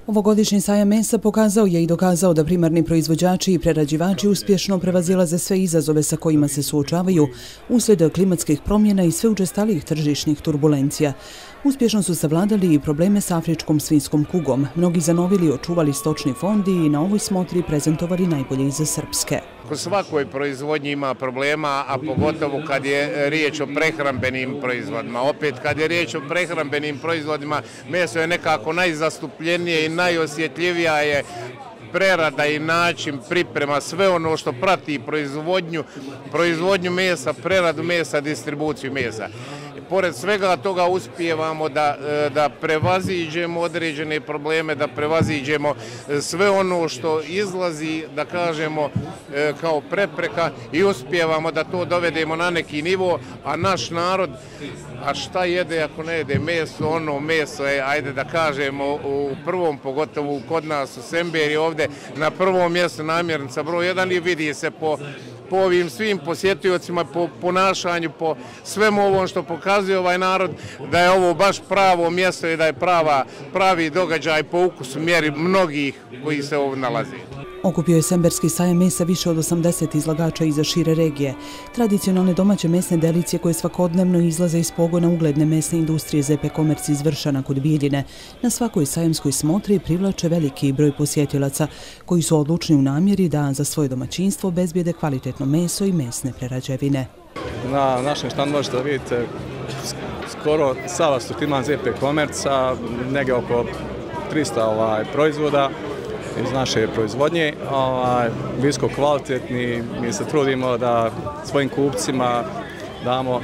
Ovogodišnji sajam mesa pokazao je i dokazao da primarni proizvođači i prerađivači uspješno prevazilaze sve izazove sa kojima se suočavaju uslijed klimatskih promjena i sve učestalijih tržišnih turbulencija. Uspješno su savladali i probleme s afričkom svinjskom kugom. Mnogi zanovili očuvali stočni fond i na ovoj smotri prezentovali najbolje iz Srpske. U svakoj proizvodnji ima problema, a pogotovo kad je riječ o prehrambenim proizvodima. Opet, kad je riječ o prehrambenim proizvodima, meso je nekako najzastupljenije i najosjetljivija je prerada i način priprema, sve ono što prati proizvodnju mesa, preradu mesa, distribuciju mesa. Pored svega toga uspijevamo da prevaziđemo određene probleme, da prevaziđemo sve ono što izlazi, da kažemo, kao prepreka i uspijevamo da to dovedemo na neki nivo, a naš narod, a šta jede ako ne jede meso, ono meso je, ajde da kažemo, u prvom, pogotovo kod nas u Semberiji ovdje, na prvom mjestu namirnica broj 1 i vidi se po ovim svim posjetiocima, po ponašanju, po svemu ovom što pokazuje ovaj narod, da je ovo baš pravo mjesto i da je pravi događaj po ukusu mjeri mnogih koji se ovdje nalazi. Okupio je Semberski sajam mesa više od 80 izlagača iza šire regije. Tradicionalne domaće mesne delicije koje svakodnevno izlaze iz pogona ugledne mesne industrije ZP Komerc iz Vršana kod Bijeljine na svakoj sajamskoj smotri privlače veliki broj posjetilaca koji su odlučni u namjeri da za svoje domaćinstvo obezbijede kvalitetno meso i mesne prerađevine. Na našem štandu možete da vidite skoro sav asortiman ZP Komerca, negdje oko 300 proizvoda iz naše proizvodnje, visoko kvalitetni. Mi se trudimo da svojim kupcima damo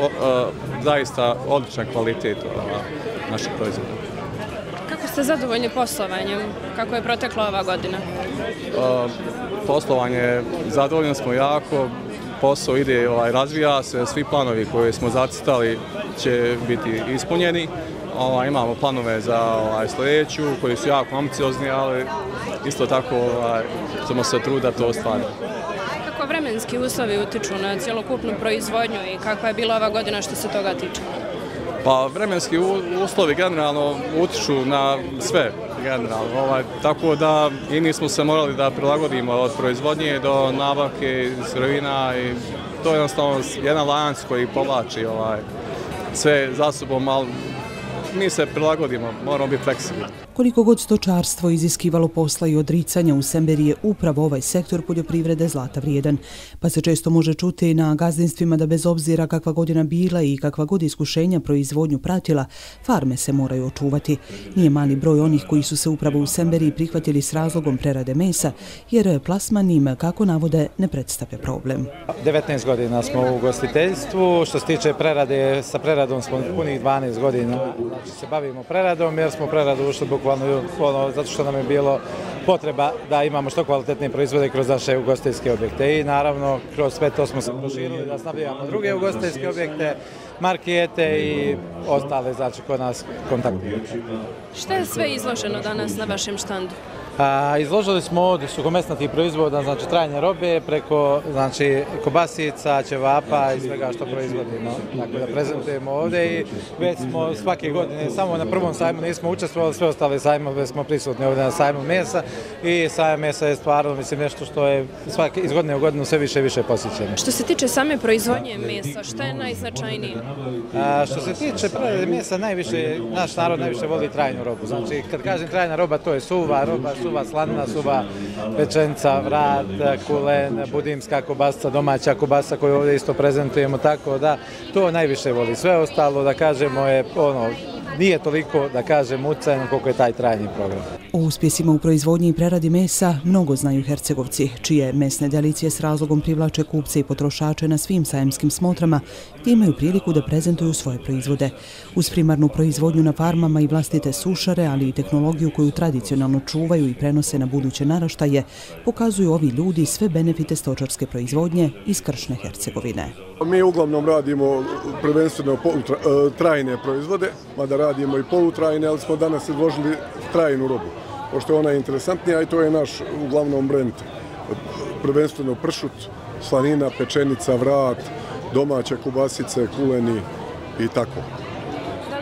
zaista odličan kvalitet naših proizvoda. Kako ste zadovoljni poslovanjem? Kako je protekla ova godina? Poslovanje, zadovoljni smo jako, posao ide, razvija se, svi planovi koje smo zacrtali će biti ispunjeni. Imamo planove za sljedeću koji su jako ambiciozni, ali isto tako ćemo se truditi da to ostvarimo. Kako vremenski uslovi utiču na cjelokupnu proizvodnju i kakva je bila ova godina što se toga tiče? Pa vremenski uslovi generalno utiču na sve generalno, tako da i mi smo se morali da prilagodimo od proizvodnje do nabavke sirovina i to je jednostavno jedan lanac koji povlači sve za sobom, ali mi se prilagodimo, moramo biti fleksibilni. Koliko god stočarstvo iziskivalo posla i odricanja, u Semberiji je upravo ovaj sektor poljoprivrede zlata vrijedan. Pa se često može čuti na gazdinstvima da bez obzira kakva godina bila i kakva god iskušenja proizvodnju pratila, farme se moraju očuvati. Nije mali broj onih koji su se upravo u Semberiji prihvatili s razlogom prerade mesa, jer plasman im, kako navode, ne predstavlja problem. 19 godina smo u ugostiteljstvu, što se tiče prerade, sa preradom smo punih 12 godina. Se bavimo preradom jer smo preradu ušli bukvalno zato što nam je bilo potreba da imamo što kvalitetnije proizvode kroz naše ugostiteljske objekte i naravno kroz sve to smo se proširili da snabdijevamo druge ugostiteljske objekte, markete i ostale, znači kod nas kontaktiraju. Šta je sve izloženo danas na vašem štandu? Izložili smo od suhomesnatih proizvoda, znači trajne robe, preko kobasica, ćevapa i svega što proizvodimo. Tako da prezentujemo ovdje i već smo svake godine, samo na prvom sajmu nismo učestvovali, sve ostale sajmove smo prisutni ovdje na sajmu mesa i sajam mesa je stvarno, mislim, nešto što je iz godine u godinu sve više i više posjećeno. Što se tiče same proizvodnje mesa, šta je najznačajnije? Što se tiče prerade mesa, naš narod najviše voli trajnu robu. Znači, kad kažem trajna roba, to je suva roba, suva slanina, suva pečenica, vrat, kulen, budimska kobasica, domaća kobasa koju ovdje isto prezentujemo, tako da to najviše voli. Sve ostalo, da kažemo, je nije toliko, da kažem, ucajno koliko je taj trajni program. O uspjesima u proizvodnji i preradi mesa mnogo znaju Hercegovci, čije mesne delicije s razlogom privlače kupce i potrošače na svim sajamskim smotrama gdje imaju priliku da prezentuju svoje proizvode. Uz primarnu proizvodnju na farmama i vlastite sušare, ali i tehnologiju koju tradicionalno čuvaju i prenose na buduće naraštaje, pokazuju ovi ljudi sve benefite stočarske proizvodnje iz kršne Hercegovine. Mi uglavnom radimo prvenstveno trajne proizvode, mada radimo i polutrajne, ali smo danas izložili trajnu robu, pošto je ona interesantnija i to je naš uglavnom brend. Prvenstveno pršut, slanina, pečenica, vrat, domaće kobasice, kuleni i tako. Da li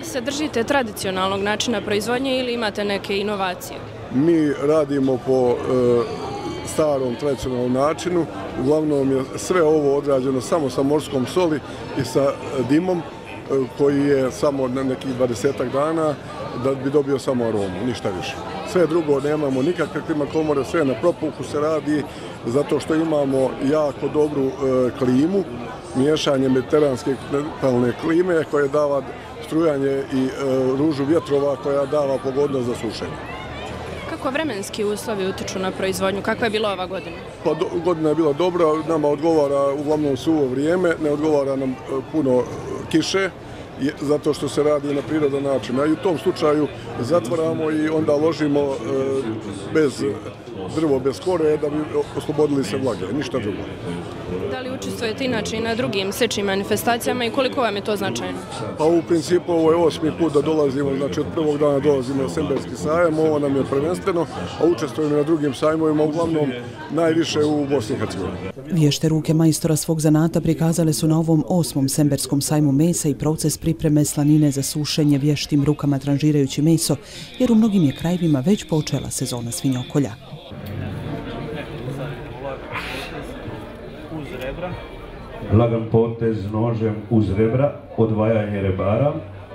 se držite tradicionalnog načina proizvodnje ili imate neke inovacije? Mi radimo po starom tradicionalnom načinu. Uglavnom je sve ovo odrađeno samo sa morskom soli i sa dimom koji je samo na nekih 20 dana da bi dobio samo aromu, ništa više. Sve drugo nemamo nikakve klima komore, sve na propuhu se radi zato što imamo jako dobru klimu, miješanje mediteranske klime koje dava strujanje i ružu vjetrova koja dava pogodnost za sušenje. Kako vremenski uslovi utiču na proizvodnju? Kakva je bila ova godina? Pa godina je bila dobra, nama odgovara uglavnom suvo vrijeme, ne odgovara nam puno kiše, zato što se radi na prirodan način. A i u tom slučaju zatvaramo i onda ložimo bez drvo, bez kore, da bi oslobodili se vlage, ništa drugo. Da li učestvujete inače i na drugim sečnim manifestacijama i koliko vam je to značajno? Pa u principu ovo je 8. put da dolazimo, znači od prvog dana dolazimo na Semberski sajam, ovo nam je prvenstveno, a učestvujemo na drugim sajmovima, uglavnom najviše u Bosni i Hercegovini. Vješte ruke majstora svog zanata prikazale su na ovom 8. Semberskom sajmu mesa i proces pripreme slanine za sušenje vještim rukama tranžirajući meso, jer u mnogim je krajevima već počela sezona svinjokolja. Lagan potez nožem uz rebra, odvajanje rebara.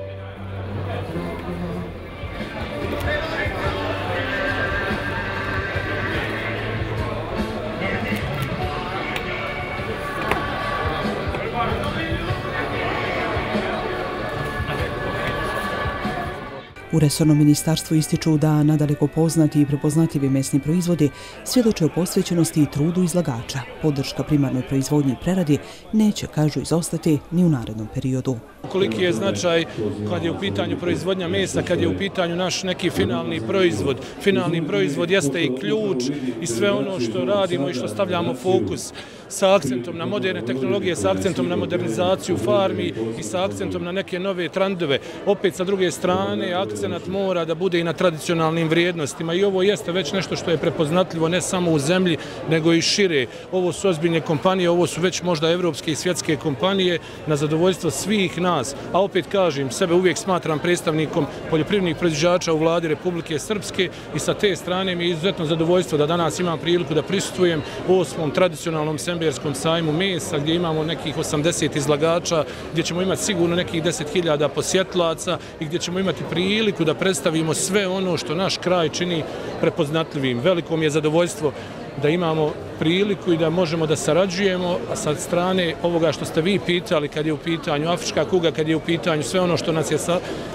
U resornom ministarstvu ističu da nadaleko poznati i prepoznatljivi mesni proizvodi svjedoče o posvećenosti i trudu izlagača. Podrška primarnoj proizvodnji i preradi neće, kažu, izostati ni u narednom periodu. Koliki je značaj kad je u pitanju proizvodnja mesa, kad je u pitanju naš neki finalni proizvod. Finalni proizvod jeste i ključ i sve ono što radimo i što stavljamo fokus sa akcentom na moderne tehnologije, sa akcentom na modernizaciju farmi i sa akcentom na neke nove trendove. Opet sa druge strane, akcenat mora da bude i na tradicionalnim vrijednostima i ovo jeste već nešto što je prepoznatljivo ne samo u zemlji, nego i šire. Ovo su ozbiljne kompanije, ovo su već možda evropske i svjetske kompanije na zadovoljstvo svih nas. A opet kažem, sebe uvijek smatram predstavnikom poljoprivrednih proizvođača u vladi Republike Srpske i sa te strane mi je izuzetno zadovoljstvo da danas imam priliku da prisustvujem 8. tradicionalnom Semberskom sajmu mesa gdje imamo nekih 80 izlagača, gdje ćemo imati sigurno nekih 10.000 posjetlaca i gdje ćemo imati priliku da predstavimo sve ono što naš kraj čini prepoznatljivim. Veliko mi je zadovoljstvo da imamo priliku i da možemo da sarađujemo, a sa strane ovoga što ste vi pitali kad je u pitanju afrička kuga, kad je u pitanju sve ono što nas je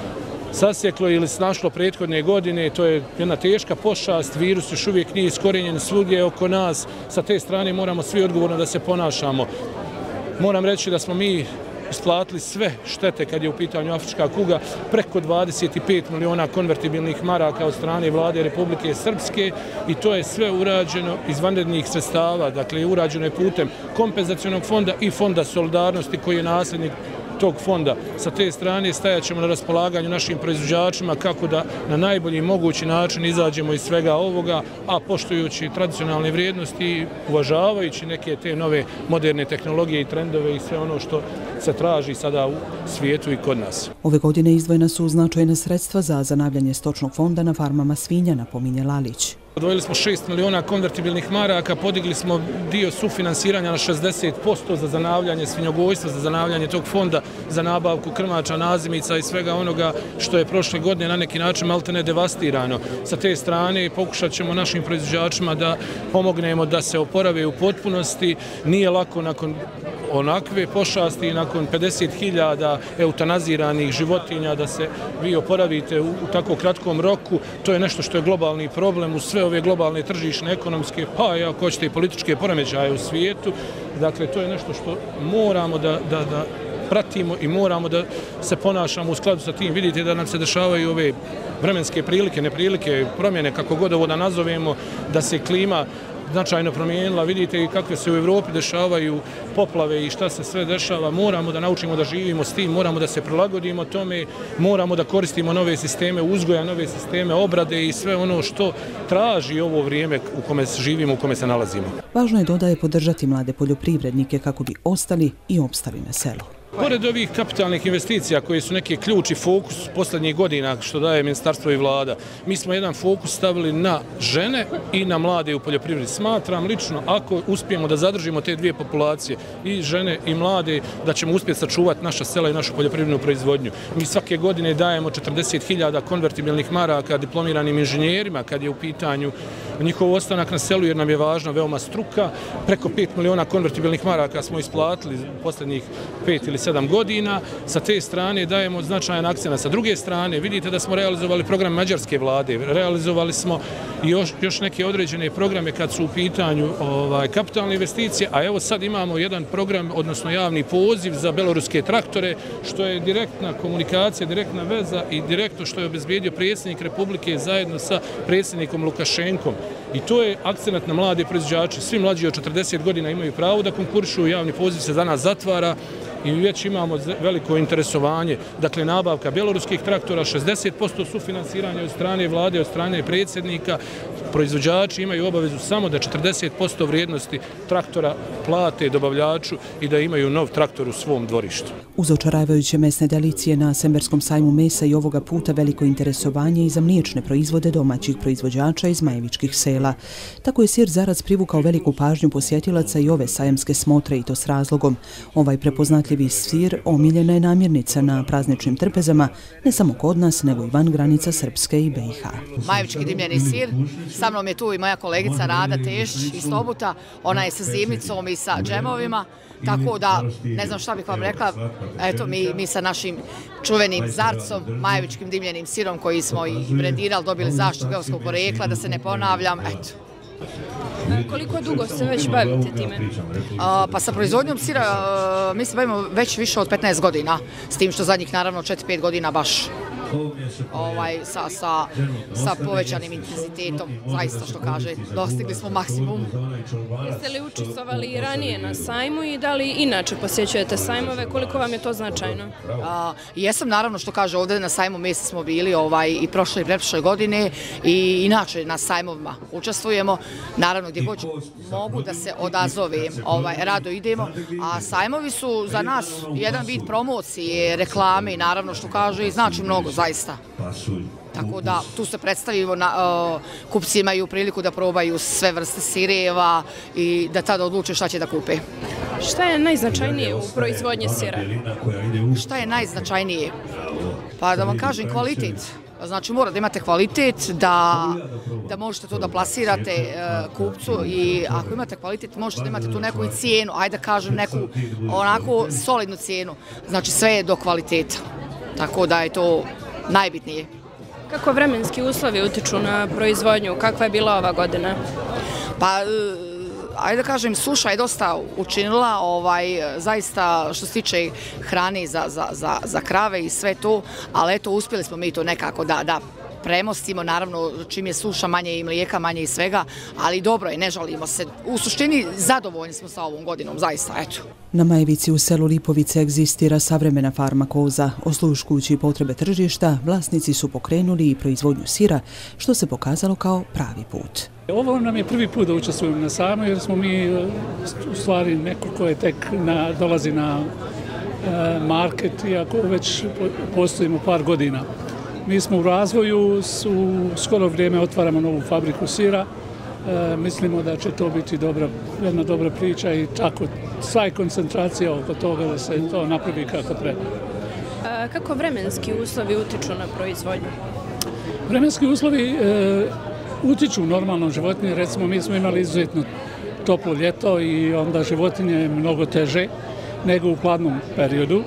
sasjeklo ili snašlo prethodne godine, to je jedna teška pošast, virus još uvijek nije iskorijenjen svugdje oko nas, sa te strane moramo svi odgovorno da se ponašamo. Moram reći da smo mi isplatili sve štete kad je u pitanju afrička kuga, preko 25 miliona konvertibilnih maraka od strane vlade Republike Srpske i to je sve urađeno iz vanrednih sredstava, dakle urađeno je putem kompenzacionog fonda i fonda solidarnosti koji je nasljednik tog fonda. Sa te strane stajat ćemo na raspolaganju našim proizvođačima kako da na najbolji mogući način izađemo iz svega ovoga, a poštujući tradicionalne vrijednosti i uvažavajući neke te nove moderne tehnologije i trendove i sve ono što se traži sada u svijetu i kod nas. Ove godine izdvojena su značajna sredstva za zanavljanje stočnog fonda na farmama svinja, napominje Lalić. Odvojili smo 6 miliona konvertibilnih maraka, podigli smo dio sufinansiranja na 60% za zanavljanje svinjogojstva, za zanavljanje tog fonda, za nabavku krmača, nazimica i svega onoga što je prošle godine na neki način maltene devastirano. Sa te strane pokušat ćemo našim proizvođačima da pomognemo da se oporave u potpunosti. Nije lako nakon onakve pošasti, nakon 50.000 eutanaziranih životinja da se vi oporavite u tako kratkom roku. To je nešto što je globalni problem u sve ove globalne tržišne, ekonomske, pa i ako hoćete i političke poremećaje u svijetu. Dakle, to je nešto što moramo da pratimo i moramo da se ponašamo u skladu sa tim. Vidite da nam se dešavaju ove vremenske prilike, neprilike, promjene, kako god ovo da nazovemo, da se klima značajno promijenila. Vidite i kakve se u Evropi dešavaju poplave i šta se sve dešava. Moramo da naučimo da živimo s tim, moramo da se prilagodimo tome, moramo da koristimo nove sisteme uzgoja, nove sisteme obrade i sve ono što traži ovo vrijeme u kome živimo, u kome se nalazimo. Važno je, dodaje, podržati mlade poljoprivrednike kako bi ostali i opstali na selu. Pored ovih kapitalnih investicija koje su neki ključ i fokus posljednjih godina što daje ministarstvo i vlada, mi smo jedan fokus stavili na žene i na mlade u poljoprivredi. Smatram lično, ako uspijemo da zadržimo te dvije populacije, i žene i mlade, da ćemo uspjeti sačuvati naša sela i našu poljoprivrednu proizvodnju. Mi svake godine dajemo 40.000 konvertibilnih maraka diplomiranim inženjerima kad je u pitanju njihov ostanak na selu jer nam je važna veoma struka. Preko 5 miliona konvertibilnih maraka smo isplatili posljednjih 5 ili 7 godina. Sa te strane dajemo značajan akcent. Sa druge strane vidite da smo realizovali program mađarske vlade, realizovali smo još neke određene programe kad su u pitanju kapitalne investicije, a evo sad imamo jedan program, odnosno javni poziv za beloruske traktore, što je direktna komunikacija, direktna veza i direktno što je obezbijedio predsjednik Republike zajedno sa predsjednikom Lukašenkom. I to je akcent na mlade proizvođače. Svi mlađi od 40 godina imaju pravo da konkurišu, javni poziv se danas zatvara i već imamo veliko interesovanje. Dakle, nabavka beloruskih traktora, 60% sufinansiranja od strane vlade, od strane predsjednika. Proizvođači imaju obavezu samo da 40% vrijednosti traktora plate dobavljaču i da imaju nov traktor u svom dvorištu. Uz očaravajuće mesne delicije na Semberskom sajmu mesa i ovoga puta veliko interesovanje i za mliječne proizvode domaćih proizvođača iz majevičkih sela. Tako je sir Zarac privukao veliku pažnju posjetilaca i ove sajamske smotre i to s razlogom. Ovaj prepoznatljivi sir omiljena je namirnica na prazničnim trpezama, ne samo kod nas, nego i van granica Srpske i BiH. Majevički dimljeni sir. Sa mnom je tu i moja kolegica Rada Tešć iz Tobuta. Ona je sa zimnicom i sa džemovima. Tako da, ne znam šta bih vam rekla, eto mi sa našim čuvenim Zarcom, majevičkim dimljenim sirom koji smo i brendirali, dobili zaštitu geografskog porekla, da se ne ponavljam, eto. Koliko dugo se već bavite time? Pa sa proizvodnjom sira mi se bavimo već više od 15 godina, s tim što zadnjih naravno 4-5 godina baš sa povećanim intenzitetom, zaista što kaže, dostigli smo maksimum. Jeste li učestvovali i ranije na sajmu i da li inače posjećujete sajmove, koliko vam je to značajno? Jesam, naravno što kaže, ovdje na sajmu mesa smo bili i prošle i pretprošle godine i inače na sajmovima učestvujemo, naravno gdje god mogu da se odazove, rado idemo, a sajmovi su za nas jedan vid promocije, reklame, naravno što kaže i znači mnogo, zaista. Tako da tu se predstavimo, kupci imaju priliku da probaju sve vrste sireva i da tada odluče šta će da kupe. Šta je najznačajnije u proizvodnji sira? Šta je najznačajnije? Pa da vam kažem kvalitet. Znači mora da imate kvalitet, da možete to da plasirate kupcu i ako imate kvalitet možete da imate tu neku i cijenu, ajde da kažem neku onako solidnu cijenu. Znači sve je do kvaliteta. Tako da je to najbitnije. Kako vremenski uslovi utiču na proizvodnju? Kakva je bila ova godina? Pa, ajde da kažem, suša je dosta učinila, zaista što se tiče hrane za krave i sve to, ali eto, uspjeli smo mi to nekako da premostimo, naravno čim je suša manje i mlijeka, manje i svega, ali dobro je, ne žalimo se. U suštini zadovoljni smo sa ovom godinom, zaista, eto. Na Majevici u selu Lipovice egzistira savremena farma koza. Osluškujući potrebe tržišta, vlasnici su pokrenuli i proizvodnju sira, što se pokazalo kao pravi put. Ovo nam je prvi put da učestvujemo na sajmu, jer smo mi u stvari neko ko je tek dolazi na market, iako već postojimo par godina. Mi smo u razvoju, u skoro vrijeme otvaramo novu fabriku sira. Mislimo da će to biti jedna dobra priča i tako sva je koncentracija oko toga da se to napravi kako treba. Kako vremenski uslovi utiču na proizvodnju? Vremenski uslovi utiču normalno životinje. Recimo mi smo imali izuzetno toplo ljeto i onda životinje je mnogo teže nego u hladnom periodu.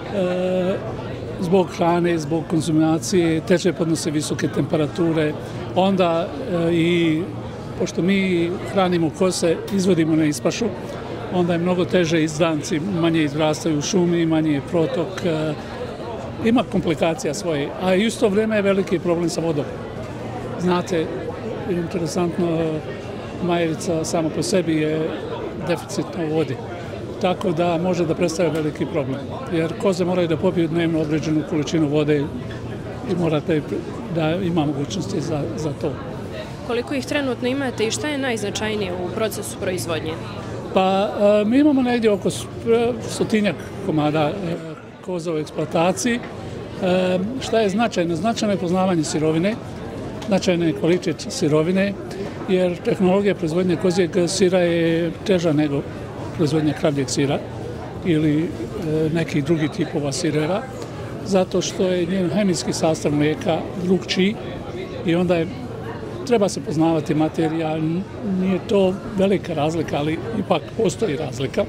Zbog hrane, zbog konzumacije, teče podnose visoke temperature, onda i pošto mi hranimo kose, izvodimo na ispašu, onda je mnogo teže izdanci, manje izrastaju u šumi, manje je protok, ima komplikacija svoje, a isto vrijeme je veliki problem sa vodom. Znate, interesantno, Majevica samo po sebi je deficitna u vodi. Tako da može da predstavlja veliki problem. Jer koze moraju da popiju dnevno određenu količinu vode i morate da ima mogućnosti za to. Koliko ih trenutno imate i šta je najznačajnije u procesu proizvodnje? Pa mi imamo negdje oko 100 komada koza u eksploataciji. Šta je značajno? Značajno je poznavanje sirovine, značajno je kvalitet sirovine, jer tehnologija proizvodnje kozjeg sira je teža nego proizvodnja kravljeg sira ili nekih drugih tipova sireva, zato što je njen hemijski sastav mlijeka drugčiji i onda treba se poznavati materija. Nije to velika razlika, ali ipak postoji razlika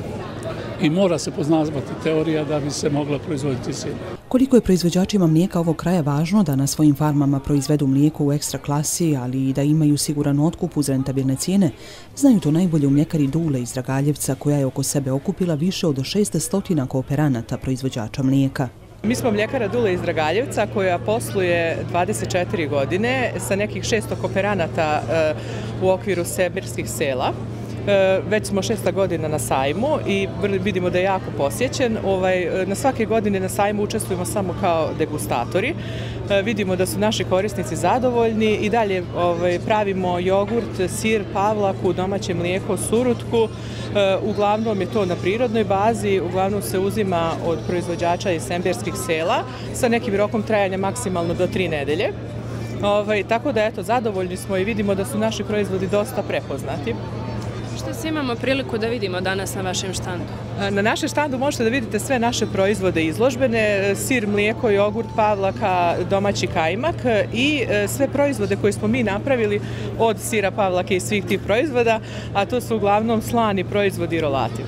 i mora se poznavati teorija da bi se mogla proizvoditi sir. Koliko je proizvođačima mlijeka ovog kraja važno da na svojim farmama proizvedu mlijeko u ekstra klasi, ali i da imaju siguran otkup uz rentabilne cijene, znaju to najbolje u mljekari Dule iz Dragaljevca, koja je oko sebe okupila više od 600 kooperanata proizvođača mlijeka. Mi smo mljekara Dule iz Dragaljevca koja posluje 24 godine sa nekih 600 kooperanata u okviru semirskih sela. Već smo 6. godina na sajmu i vidimo da je jako posjećen. Na svake godine na sajmu učestvujemo samo kao degustatori. Vidimo da su naši korisnici zadovoljni i dalje pravimo jogurt, sir, pavlaku, domaće mlijeko, surutku. Uglavnom je to na prirodnoj bazi, uglavnom se uzima od proizvođača iz semirskih sela sa nekim rokom trajanja maksimalno do 3 nedelje. Tako da eto, zadovoljni smo i vidimo da su naši proizvodi dosta prepoznati. Što se imamo priliku da vidimo danas na vašem štandu? Na našem štandu možete da vidite sve naše proizvode izložbene, sir, mlijeko, jogurt, pavlaka, domaći kajmak i sve proizvode koje smo mi napravili od sira, pavlake i svih tih proizvoda, a to su uglavnom slani proizvodi i rolati.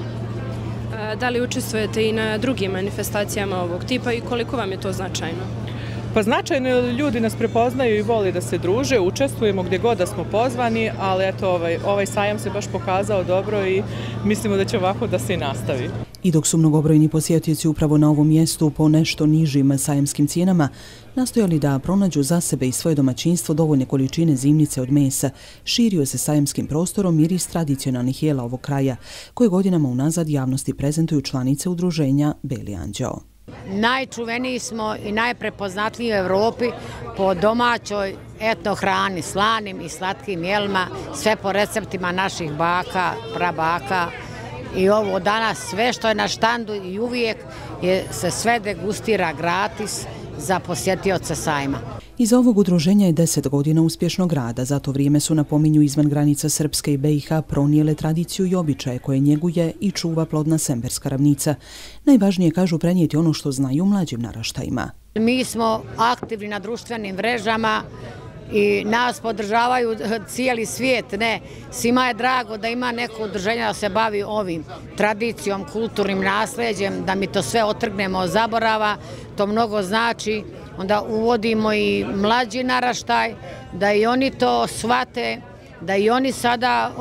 Da li učestvujete i na drugim manifestacijama ovog tipa i koliko vam je to značajno? Pa značajno je, ljudi nas prepoznaju i voli da se druže, učestvujemo gdje god da smo pozvani, ali eto, ovaj sajam se baš pokazao dobro i mislimo da će ovako da se i nastavi. I dok su mnogobrojni posjetioci upravo na ovom mjestu po nešto nižim sajamskim cijenama nastojali da pronađu za sebe i svoje domaćinstvo dovoljne količine zimnice od mesa, širio se sajamskim prostorom miris tradicionalnih jela ovog kraja, koje godinama unazad javnosti prezentuju članice udruženja Beli anđeo. Najčuveniji smo i najprepoznatljiviji u Evropi po domaćoj etno hrani, slanim i slatkim jelima, sve po receptima naših baka, prabaka. I ovo danas sve što je na štandu i uvijek se sve degustira gratis za posjetioce sajma. Iza ovog udruženja je 10 godina uspješnog rada, za to vrijeme su, napominju, izvan granica Srpske i BiH pronijele tradiciju i običaje koje njeguje i čuva plodna semberska ravnica. Najvažnije, kažu, prenijeti ono što znaju mlađim naraštajima. Mi smo aktivni na društvenim mrežama i nas podržavaju cijeli svijet. Svima je drago da ima neko udruženje da se bavi ovim tradicijom, kulturnim nasljeđem, da mi to sve otrgnemo od zaborava. To mnogo znači. Onda uvodimo i mlađi naraštaj, da i oni to shvate, da i oni sada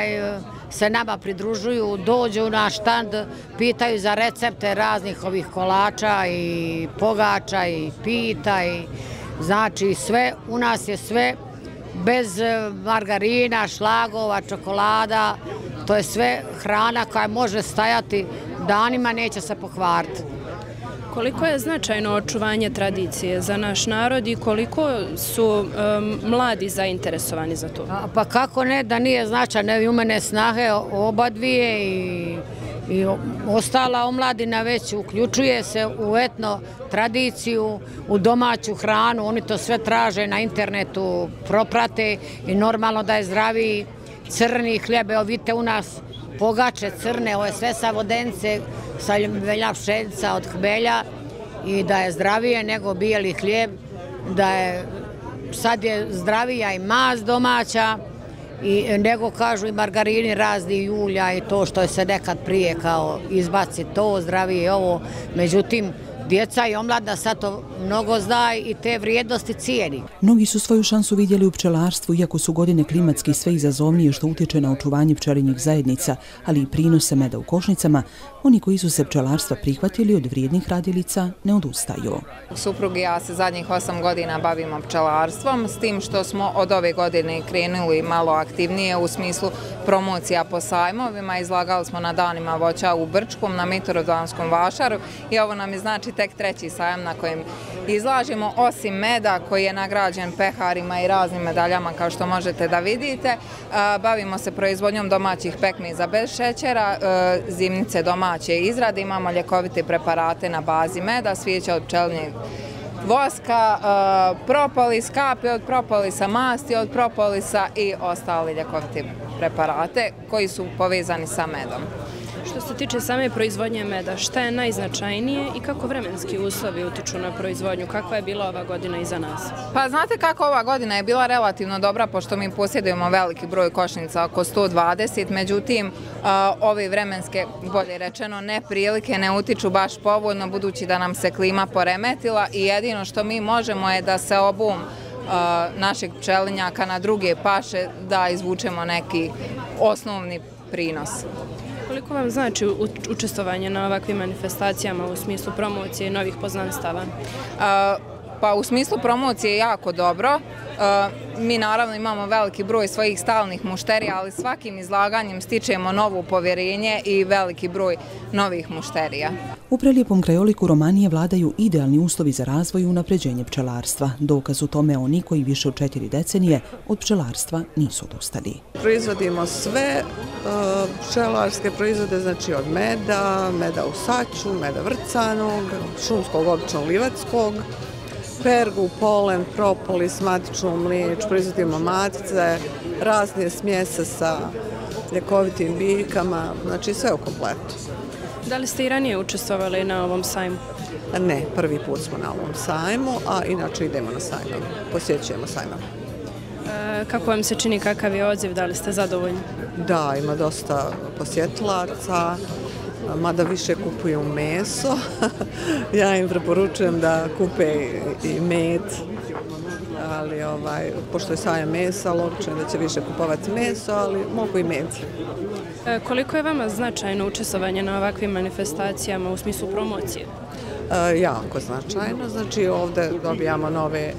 se nama pridružuju, dođu na štand, pitaju za recepte raznih ovih kolača i pogača i pita. Znači sve, u nas je sve bez margarina, šlagova, čokolada, to je sve hrana koja može stajati danima, neće se pokvariti. Koliko je značajno očuvanje tradicije za naš narod i koliko su mladi zainteresovani za to? Pa kako ne, da nije značajno, i u mene snahe oba dvije i ostala omladina već uključuje se u etno tradiciju, u domaću hranu, oni to sve traže na internetu, proprate i normalno da je zdraviji crni hljeb. Evo vidite u nas pogače crne, ovo je sve sa vodenice, sa velja pšenica od hmelja i da je zdravije nego bijeli hljeb, da je sad je zdravija i mast domaća i nego kažu i margarini razni ulja i to što je se nekad prije kao izbaci to zdravije ovo, međutim djeca i omladna sad to mnogo zna i te vrijednosti cijeni. Mnogi su svoju šansu vidjeli u pčelarstvu, iako su godine klimatski sve izazovnije što utječe na očuvanje pčelinjih zajednica, ali i prinose meda u košnicama. Oni koji su se pčelarstva prihvatili od vrijednih radilica ne odustaju. Suprug i ja se zadnjih 8 godina bavimo pčelarstvom, s tim što smo od ove godine krenuli malo aktivnije u smislu promocija po sajmovima. Izlagali smo na danima voća u Brčkom, na Mitrovdanskom vašaru i ovo nam je znači tek 3. sajam na kojem izlažemo, osim meda koji je nagrađen peharima i raznim medaljama kao što možete da vidite. Bavimo se proizvodnjom domaćih pekmiza bez šećera, zimnice domaće izrade, imamo ljekovite preparate na bazi meda, svijeća od pčelinjeg voska, propolis, kape od propolisa, masti od propolisa i ostali ljekovite preparate koji su povezani sa medom. Što se tiče same proizvodnje meda, šta je najznačajnije i kako vremenski uslovi utiču na proizvodnju? Kakva je bila ova godina iza nas? Pa znate kako ova godina je bila relativno dobra, pošto mi posjedujemo veliki broj košnica, oko 120, međutim, ove vremenske, bolje rečeno, neprilike ne utiču baš povoljno, budući da nam se klima poremetila i jedino što mi možemo je da se obum našeg pčelinjaka na druge paše, da izvučemo neki osnovni prinos. Koliko vam znači učestvovanje na ovakvim manifestacijama u smislu promocije i novih poznanstava? Pa u smislu promocije je jako dobro. Mi naravno imamo veliki broj svojih stalnih mušterija, ali svakim izlaganjem stičemo novo povjerenje i veliki broj novih mušterija. U prelijepom krajoliku Romanije vladaju idealni uslovi za razvoj i unapređenje pčelarstva. Dokaz u tome oni koji više od 4 decenije od pčelarstva nisu odustali. Proizvodimo sve pčelarske proizvode, znači od meda, meda u saču, meda vrcanog, šumskog, običnog livatskog, pergu, polen, propolis, matičnu mliječ, proizvodimo matice, razne smjese sa ljekovitim biljkama, znači sve u kompletu. Da li ste i ranije učestvovali na ovom sajmu? Ne, prvi put smo na ovom sajmu, a inače idemo na sajmu, posjećujemo sajma. Kako vam se čini, kakav je odziv, da li ste zadovoljni? Da, ima dosta posjetilaca, mada više kupuju meso. Ja im preporučujem da kupe i med, ali pošto je sajam mesa, logično da će više kupovati meso, ali mogu i med. Koliko je vama značajno učestvovanje na ovakvim manifestacijama u smislu promocije? Jako značajno, znači ovdje dobijamo nove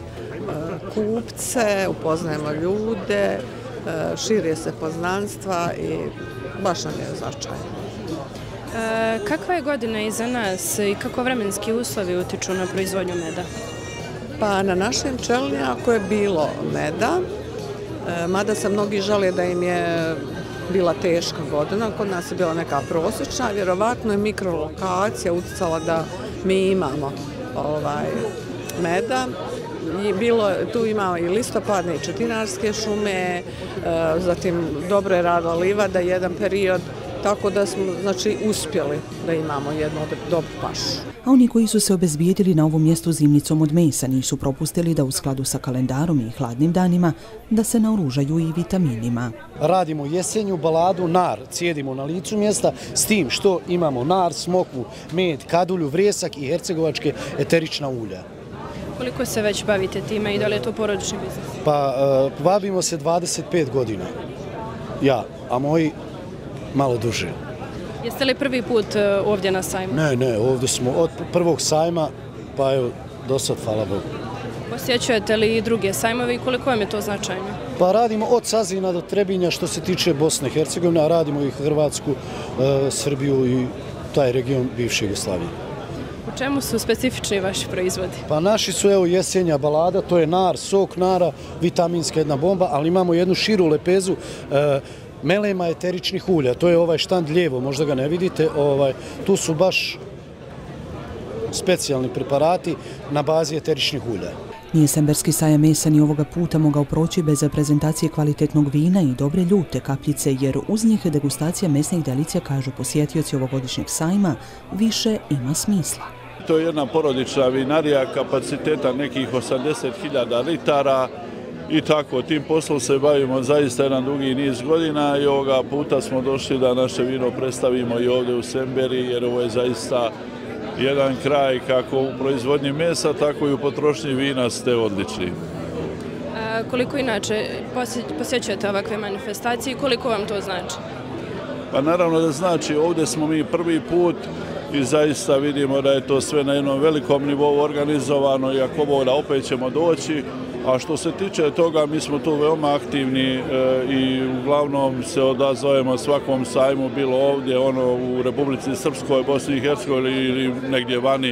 kupce, upoznajemo ljude, šire se poznanstva i baš nam je značajno. Kakva je godina iza nas i kako vremenski uslovi utiču na proizvodnju meda? Pa na našem pčelinjaku je bilo meda, mada se mnogi žale da im je bila teška godina, kod nas je bila neka prosječna, vjerovatno je mikrolokacija uticala da mi imamo meda. Tu ima i listopadne i četinarske šume, zatim dobro je radila livada jedan period, tako da smo uspjeli da imamo jednu dobru pašu. A oni koji su se obezbijedili na ovom mjestu zimnicom od mesa nisu propustili da u skladu sa kalendarom i hladnim danima da se naoružaju i vitaminima. Radimo jesenju baladu nar, cijedimo na licu mjesta s tim što imamo nar, smokvu, med, kadulju, vresak i hercegovačke eterična ulja. Koliko se već bavite time i da li je to porodični biznis? Pa bavimo se 25 godina, ja, a moji malo duže. Jeste li prvi put ovdje na sajmu? Ne, ovdje smo od prvog sajma, pa evo, do sad, hvala Bogu. Posjećujete li i druge sajmove i koliko vam je to značajno? Pa radimo od Sazina do Trebinja što se tiče Bosne i Hercegovine, a radimo i Hrvatsku, Srbiju i taj region bivše Jugoslavije. U čemu su specifični vaši proizvodi? Pa naši su, evo, jesenja balada, to je nar, sok nara, vitaminska jedna bomba, ali imamo jednu širu lepezu melema eteričnih ulja. To je ovaj štand lijevo, možda ga ne vidite. Tu su baš specijalni preparati na bazi eteričnih ulja. Nije Semberski sajam mesa ni ovoga puta mogao proći bez prezentacije kvalitetnog vina i dobre ljute kapljice, jer uz njih degustacija mesnih delicija, kažu posjetioci ovogodišnjeg sajma, više ima smisla. To je jedna porodična vinarija kapaciteta nekih 80.000 litara i tako. Tim poslom se bavimo zaista jedan dugi niz godina i ovoga puta smo došli da naše vino predstavimo i ovdje u Semberi, jer ovo je zaista jedan kraj kako u proizvodnji mesa, tako i u potrošnji vina ste odlični. Koliko inače posjećujete ovakve manifestacije i koliko vam to znači? Pa naravno da znači, ovdje smo mi prvi put i zaista vidimo da je to sve na jednom velikom nivou organizovano i ako Bog da opet ćemo doći. A što se tiče toga, mi smo tu veoma aktivni i uglavnom se odazovemo svakom sajmu, bilo ovdje, u Republici Srpskoj, Bosni i Hercegovini ili negdje vani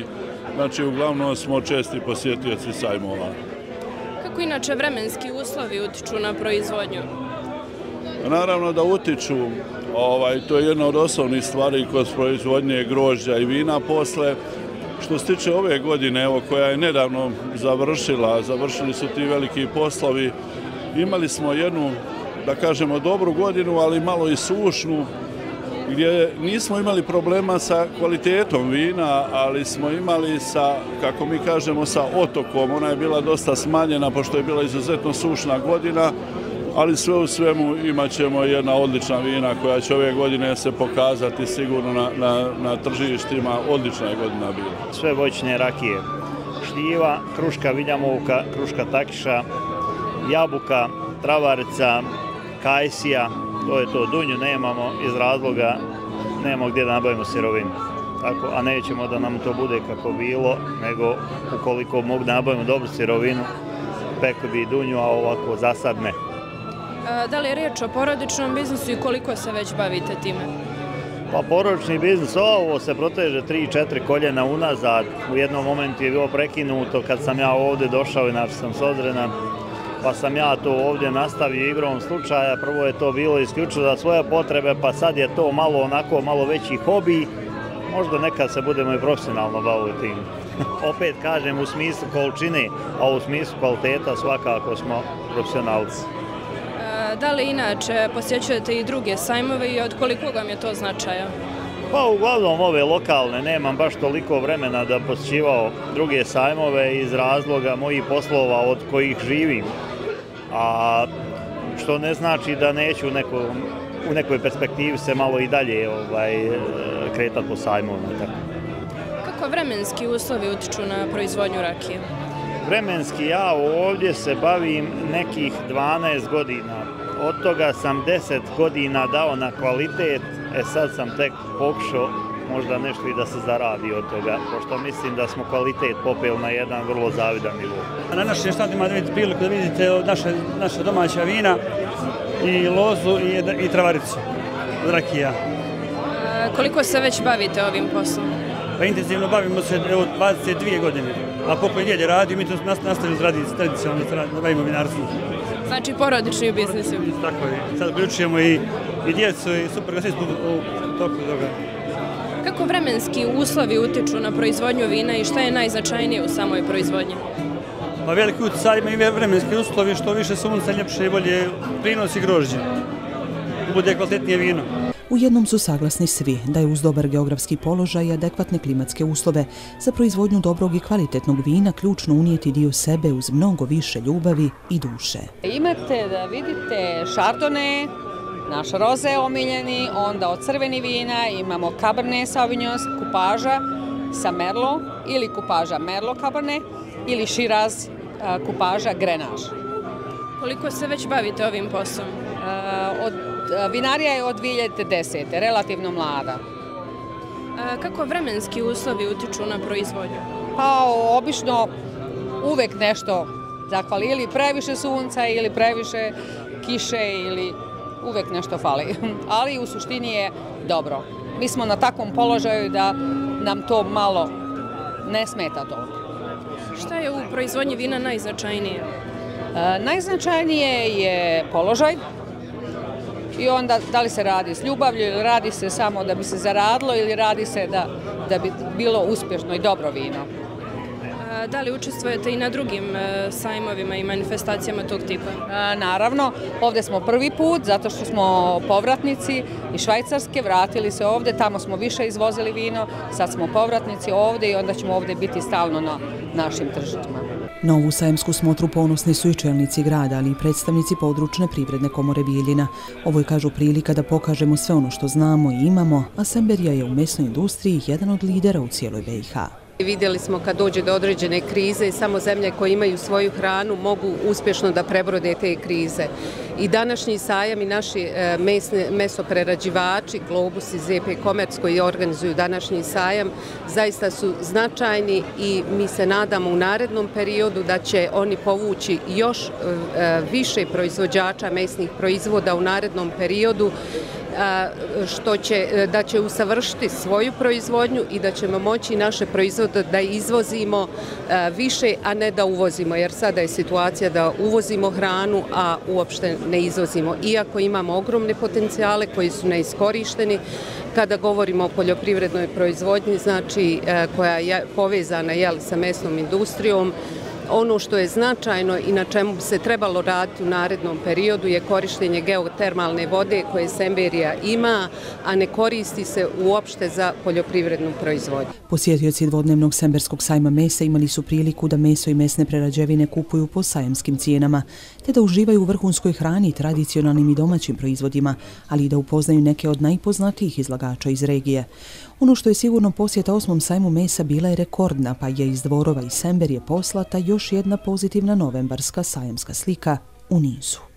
znači uglavnom smo česti posjetioci sajmova. Kako inače vremenski uslovi utiču na proizvodnju? Naravno da utiču, to je jedna od osnovnih stvari kod proizvodnje grožđa i vina posle. Što se tiče ove godine, koja je nedavno završili su ti veliki poslovi, imali smo jednu, da kažemo, dobru godinu, ali malo i sušnu, gdje nismo imali problema sa kvalitetom vina, ali smo imali sa, kako mi kažemo, sa otokom. Ona je bila dosta smanjena, pošto je bila izuzetno sušna godina, ali sve u svemu imat ćemo jedna odlična vina koja će ove godine se pokazati sigurno na tržištima. Odlična je godina bila. Sve voćne rakije. Šljiva, kruška viljamovka, kruška takiša, jabuka, travarica, kajsija, to je to. Dunju nemamo iz razloga, nemamo gdje da nabavimo sirovinu. A nećemo da nam to bude kako bilo, nego ukoliko mogu da nabavimo dobru sirovinu, pekli bi i dunju, a ovako za sad ne. Da li je riječ o porodičnom biznisu i koliko se već bavite time? Pa porodični biznis, ovo se proteže 3-4 koljena unazad. U jednom momentu je bilo prekinuto kad sam ja ovdje došao, inače sam s Ozrena, pa sam ja to ovdje nastavio igrom slučaja. Prvo je to bilo isključivo za svoje potrebe, pa sad je to malo veći hobi. Možda nekad se budemo i profesionalno bavili tim. Opet kažem, u smislu količine, a u smislu kvaliteta svakako smo profesionalci. Da li inače posjećujete i druge sajmove i od koliko vam je to značaja? Pa uglavnom ove lokalne, nemam baš toliko vremena da posjećivao druge sajmove iz razloga mojih poslova od kojih živim. A što ne znači da neću u nekoj perspektivi se malo i dalje kretati po sajmovima. Kako vremenski uslovi utiču na proizvodnju rakije? Vremenski ja ovdje se bavim nekih 12 godina. Od toga sam 10 godina dao na kvalitet, sad sam tek pokušao možda nešto i da se zaradi od toga, pošto mislim da smo kvalitet popeli na jedan vrlo zavidan nivo. Na našem štandu imate vidjeti priliku da vidite naša domaća vina i lozu i travaricu od rakija. Koliko se već bavite ovim poslom? Pa intenzivno bavimo se 22 godine, a pokoj djelje radi, mi to nastavimo tradicionalno da bavimo vinarstvom. Znači porodični biznis. Tako je, sad uključujemo i djecu i super, svi smo u toku toga. Kako vremenski uslovi utiču na proizvodnju vina i šta je najznačajnije u samoj proizvodnji? Pa veliki utjecaj ima i vremenski uslovi, što više sunca, ljepše i bolje prinosi grožđe, bude kvalitetnije vino. U jednom su saglasni svi, da je uz dobar geografski položaj i adekvatne klimatske uslove za proizvodnju dobrog i kvalitetnog vina ključno unijeti dio sebe uz mnogo više ljubavi i duše. Imate da vidite šardone, naš roze omiljeni, onda od crveni vina imamo Cabernet Sauvignon, kupaža sa Merlot ili kupaža Merlot Cabernet ili Shiraz kupaža Grenache. Koliko se već bavite ovim poslom? Vinarija je od 2010. relativno mlada. Kako vremenski uslovi utiču na proizvodnju? Pa obično uvek nešto zahvali, ili previše sunca ili previše kiše ili uvek nešto fali. Ali u suštini je dobro. Mi smo na takvom položaju da nam to malo ne smeta toliko. Šta je u proizvodnji vina najznačajnije? Najznačajnije je položaj. I onda da li se radi s ljubavlju ili radi se samo da bi se zaradilo ili radi se da bi bilo uspješno i dobro vino. Da li učestvujete i na drugim sajmovima i manifestacijama tog tipa? Naravno, ovdje smo prvi put zato što smo povratnici iz Švajcarske, vratili se ovdje, tamo smo više izvozili vino, sad smo povratnici ovdje i onda ćemo ovdje biti stalno na našim tržištima. Na ovu sajemsku smotru ponosni su i čelnici grada, ali i predstavnici područne privredne komore Bijeljina. Ovo je, kažu, prilika da pokažemo sve ono što znamo i imamo, a Semberija je u mesnoj industriji jedan od lidera u cijeloj BiH. Vidjeli smo kad dođe do određene krize i samo zemlje koje imaju svoju hranu mogu uspješno da prebrode te krize. I današnji sajam i naši mesoprerađivači, Globus i ZP Commerce koji organizuju današnji sajam, zaista su značajni i mi se nadamo u narednom periodu da će oni povući još više proizvođača mesnih proizvoda u narednom periodu da će usavršiti svoju proizvodnju i da ćemo moći naše proizvode da izvozimo više, a ne da uvozimo, jer sada je situacija da uvozimo hranu, a uopšte ne izvozimo. Iako imamo ogromne potencijale koji su neiskorišteni, kada govorimo o poljoprivrednoj proizvodnji, znači koja je povezana sa mesnom industrijom, ono što je značajno i na čemu bi se trebalo raditi u narednom periodu je korištenje geotermalne vode koje Semberija ima, a ne koristi se uopšte za poljoprivrednu proizvodnju. Posjetioci dvodnevnog Semberskog sajma mesa imali su priliku da meso i mesne prerađevine kupuju po sajamskim cijenama, te da uživaju u vrhunskoj hrani i tradicionalnim i domaćim proizvodima, ali i da upoznaju neke od najpoznatijih izlagača iz regije. Ono što je sigurno posjeta 8. sajmu mesa bila je rekordna, pa je iz Dvorova i Semberije poslata još jedna pozitivna novembarska sajamska slika u nizu.